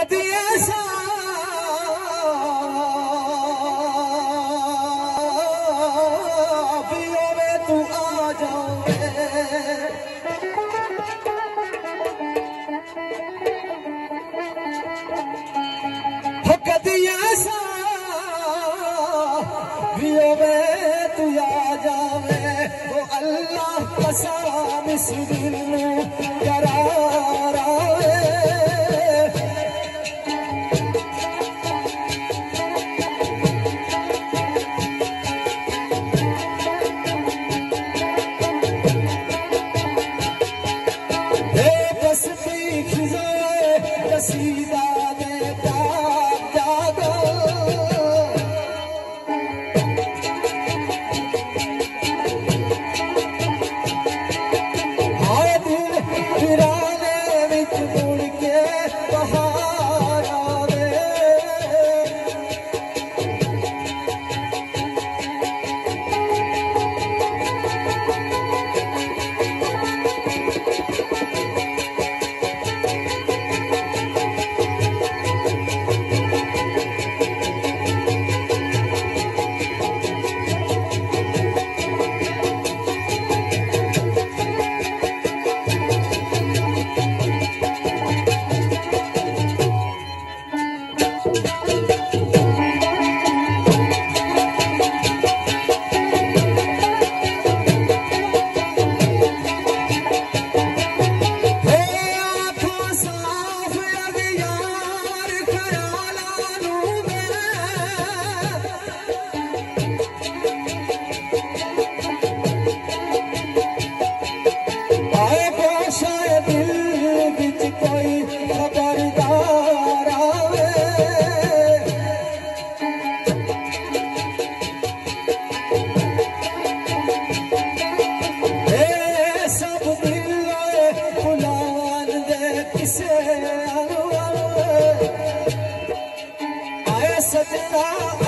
कदी ऐसा भी होवे तू आ जाओगे, कदी ऐसा भी होवे तू आ जावे। वो अल्लाह कसम इस दिल में करार आवे। कसीदा देता जागो हाय दिल वीराने विच मुड़ के बहार आवे। आए सजना